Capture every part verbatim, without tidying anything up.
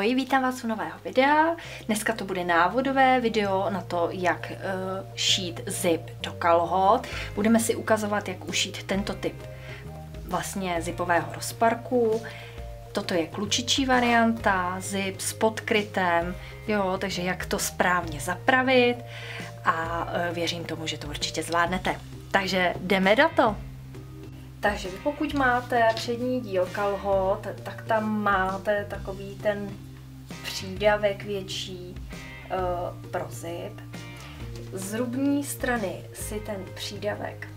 Ahoj, vítám vás u nového videa. Dneska to bude návodové video na to, jak uh, šít zip do kalhot. Budeme si ukazovat, jak ušít tento typ vlastně zipového rozparku. Toto je klučičí varianta, zip s podkrytem, jo, takže jak to správně zapravit a uh, věřím tomu, že to určitě zvládnete. Takže jdeme na to! Takže vy pokud máte přední díl kalhot, tak tam máte takový ten přídavek větší uh, pro zip. Z zrubní strany si ten přídavek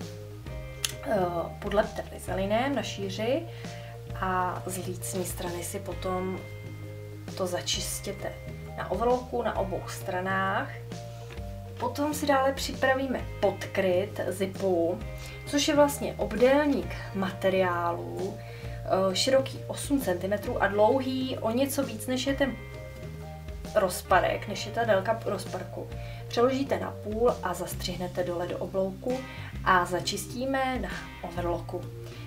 uh, podlepte vizelinem na šíři a z lícní strany si potom to začistěte na overlocku na obou stranách. Potom si dále připravíme podkryt zipu, což je vlastně obdélník materiálu, široký osm centimetrů a dlouhý o něco víc, než je ten rozparek, než je ta délka rozparku. Přeložíte na půl a zastřihnete dole do oblouku a začistíme na overlocku.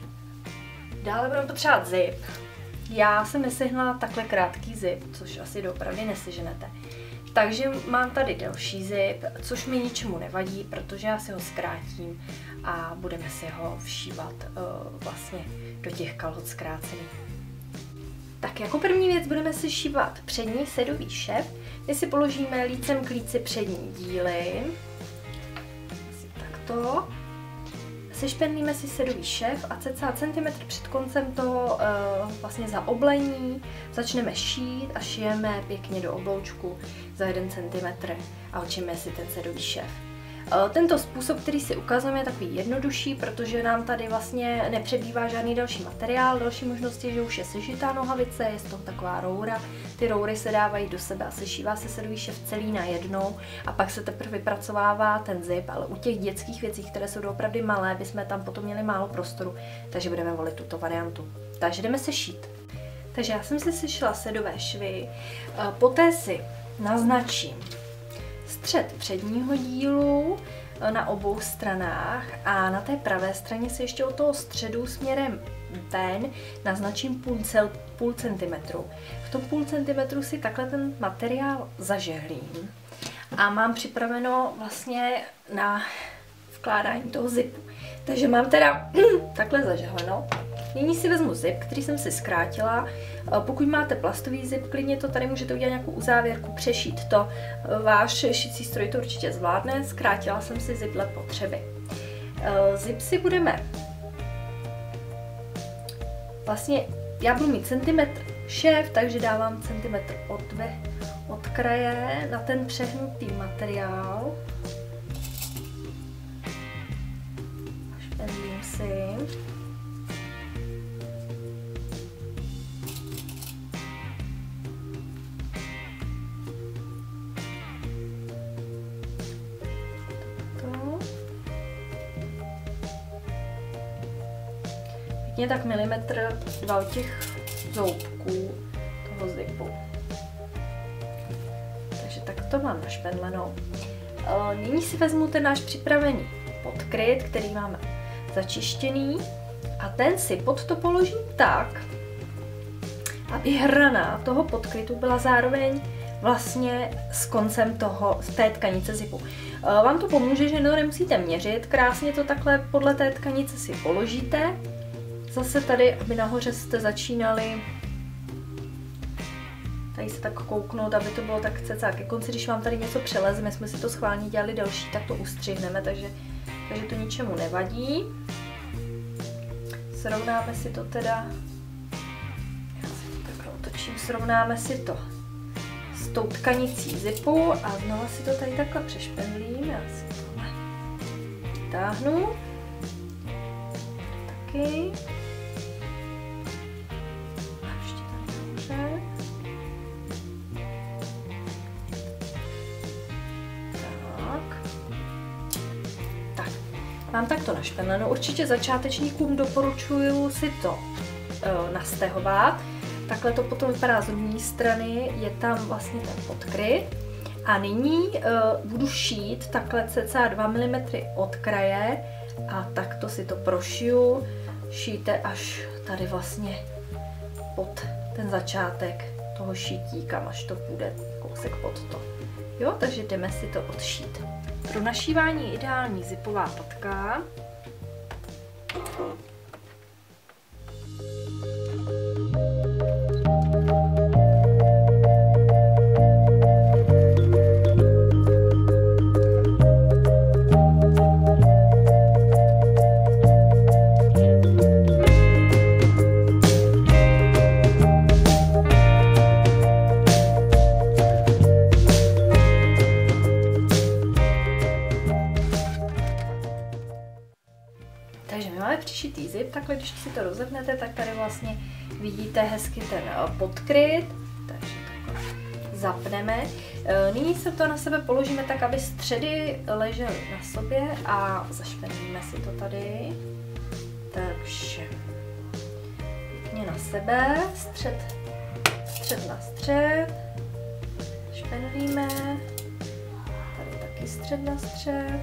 Dále budeme potřebovat zip. Já jsem nesehnala takhle krátký zip, což asi doopravdy neseženete. Takže mám tady delší zip, což mi ničemu nevadí, protože já si ho zkrátím a budeme si ho všívat uh, vlastně do těch kalhot zkrácených. Tak jako první věc budeme si šívat přední sedový šev. My si položíme lícem k líci přední díly. Asi takto. Sešpendlíme si sedový šev a cca centimetr před koncem toho uh, vlastně za oblení začneme šít a šijeme pěkně do obloučku za jeden centimetr a učíme si ten sedový šev. Uh, tento způsob, který si ukazujeme, je takový jednodušší, protože nám tady vlastně nepřebývá žádný další materiál. Další možnost je, že už je sešitá nohavice, je z toho taková roura. Ty roury se dávají do sebe a sešívá se sedový šev celý najednou a pak se teprve vypracovává ten zip, ale u těch dětských věcí, které jsou doopravdy malé, bychom tam potom měli málo prostoru, takže budeme volit tuto variantu. Takže jdeme se šít. Takže já jsem si sešila sedové švy, poté si naznačím střed předního dílu na obou stranách a na té pravé straně si ještě od toho středu směrem ven naznačím půl, cel, půl centimetru. V tom půl centimetru si takhle ten materiál zažehlím a mám připraveno vlastně na vkládání toho zipu. Takže mám teda takhle zažehleno. Nyní si vezmu zip, který jsem si zkrátila. Pokud máte plastový zip, klidně to tady můžete udělat nějakou uzávěrku, přešít to. Váš šicí stroj to určitě zvládne. Zkrátila jsem si zip dle potřeby. Zip si budeme vlastně, já budu mít centimetr šéf, takže dávám centimetr od, od kraje na ten přehnutý materiál. Špendlím si. Pěkně tak milimetr dva od těch zoubků toho zipu. Takže tak to mám našpendleno. Nyní si vezmu ten náš připravený podkryt, který máme začištěný a ten si pod to položím tak, aby hrana toho podkrytu byla zároveň vlastně s koncem toho, z té tkanice zipu. Vám to pomůže, že no, nemusíte měřit, krásně to takhle podle té tkanice si položíte. Zase tady, aby nahoře jste začínali tady se tak kouknout, aby to bylo tak cca ke konci, když vám tady něco přeleze, my jsme si to schválně dělali delší, tak to ustřihneme, takže, takže to ničemu nevadí. Srovnáme si to teda, já si to takhle otočím, srovnáme si to s tou tkanicí zipu a znova si to tady takhle přešpendlím, já si tohle vytáhnu, taky. Mám takto našpendleno. Určitě začátečníkům doporučuju si to e, nastehovat. Takhle to potom vypadá z druhé strany, je tam vlastně ten podkryt. A nyní e, budu šít takhle cca dva milimetry od kraje a takto si to prošiju. Šijte až tady vlastně pod ten začátek toho šití, kam až to půjde kousek pod to. Jo, takže jdeme si to odšít. Pro našívání je ideální zipová patka. Takže my máme přišitý zip, takhle když si to rozepnete, tak tady vlastně vidíte hezky ten podkryt, takže takhle zapneme. Nyní se to na sebe položíme tak, aby středy ležely na sobě a zašpendlíme si to tady. Takže pěkně na sebe, střed, střed na střed, špendlíme, tady taky střed na střed.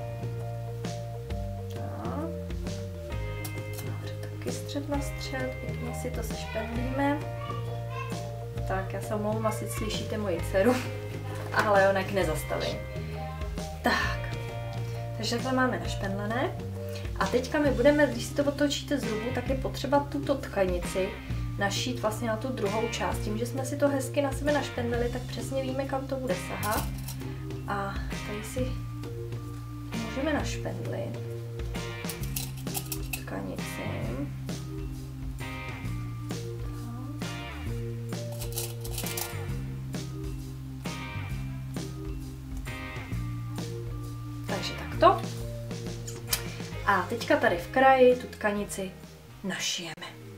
Střed na střed, pěkně si to sešpendlíme. Tak, já se omlouvám, asi slyšíte moji dceru, ale ona nezastavím. Tak, takže takhle máme našpendlené. A teďka my budeme, když si to otočíte z rubu, tak je potřeba tuto tkanici našít vlastně na tu druhou část. Tím, že jsme si to hezky na sebe našpendlili, tak přesně víme, kam to bude sahat. A tady si můžeme našpendlit tkanici. Takže takto. A teďka tady v kraji tu tkanici našijeme.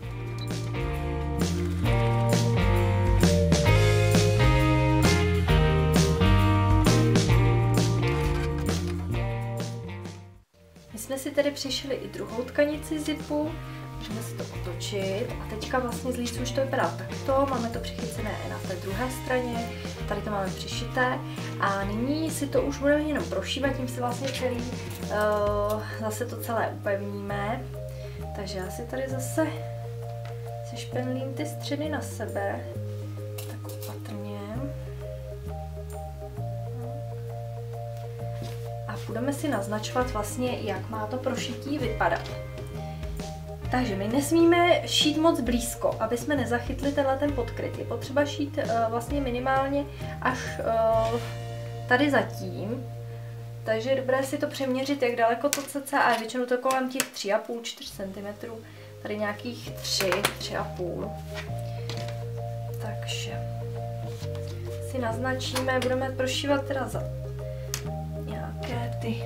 My jsme si tedy přišli i druhou tkanici zipu, můžeme si to otočit a teďka vlastně z líců už to vypadá takto, máme to přichycené i na té druhé straně, tady to máme přišité a nyní si to už budeme jenom prošívat, tím si vlastně celý uh, zase to celé upevníme. Takže já si tady zase sešpendlím ty středy na sebe, tak opatrně. A budeme si naznačovat vlastně, jak má to prošití vypadat. Takže my nesmíme šít moc blízko, aby jsme nezachytli tenhle ten podkryt. Je potřeba šít uh, vlastně minimálně až uh, tady zatím. Takže je dobré si to přeměřit, jak daleko to cca a většinou to kolem těch tři a půl až čtyři centimetry. Tady nějakých tři, tři a půl. Takže si naznačíme, budeme prošívat teda za nějaké ty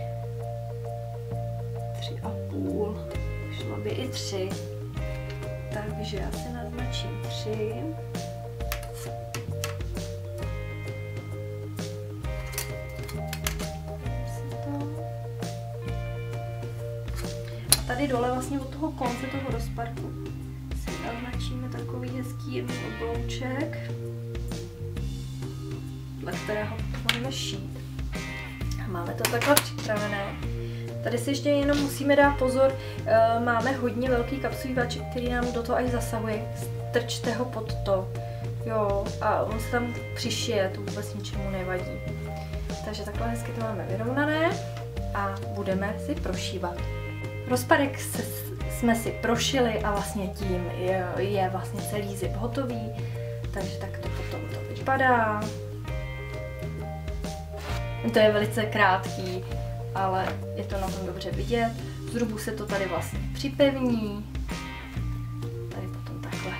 tři a půl. Šlo by i tři, takže já si naznačím tři. A tady dole vlastně od toho konce toho rozparku si naznačíme takový hezký jemný oblouček, dle kterého budeme šít. A máme to takhle připravené. Tady si ještě jenom musíme dát pozor, máme hodně velký kapsový váček, který nám do toho až zasahuje, strčte ho pod to, jo, a on se tam přišije, to vůbec ničemu nevadí. Takže takhle hezky to máme vyrovnané a budeme si prošívat. Rozparek se, jsme si prošili a vlastně tím je, je vlastně celý zip hotový, takže tak to potom to vypadá. To je velice krátký, ale je to na tom dobře vidět. Z rubu se to tady vlastně připevní. Tady potom takhle.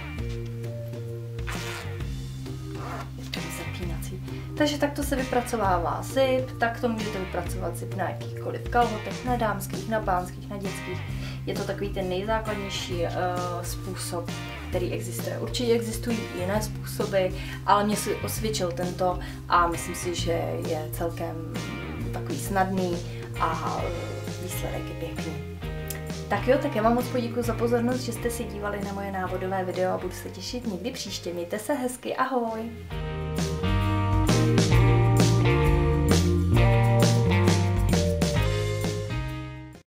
Je to zapínací. Takže takto se vypracovává zip, takto můžete vypracovat zip na jakýchkoliv kalhotech, na dámských, na pánských, na dětských. Je to takový ten nejzákladnější uh, způsob, který existuje. Určitě existují i jiné způsoby, ale mě si osvědčil tento a myslím si, že je celkem takový snadný a výsledek je pěkný. Tak jo, tak já vám moc poděkuji za pozornost, že jste si dívali na moje návodové video a budu se těšit někdy příště. Mějte se hezky, ahoj!